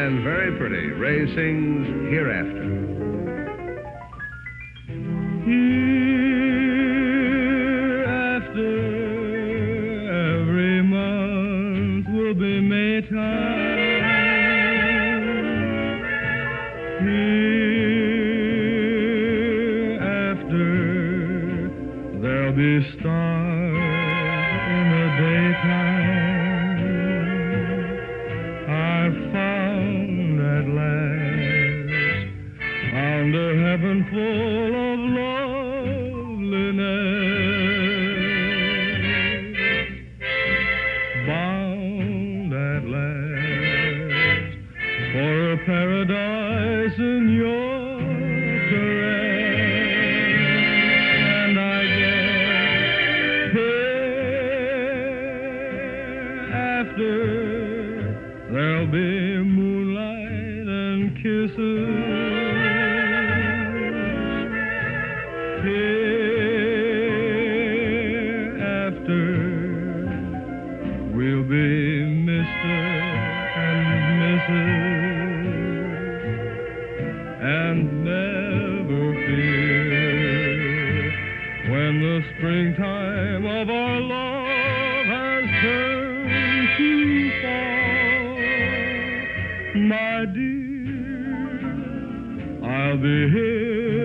and very pretty. Ray sings Hereafter. Hereafter, every month will be Maytime. Hereafter, there'll be stars in the daytime. I've found at last, found a heaven full of loveliness. Bound at last for a paradise in your caress. And I guess hereafter there'll be moonlight and kisses. Hereafter we'll be Mr. and Mrs. and never fear when the springtime of our love has turned to fall. My dear, I'll be here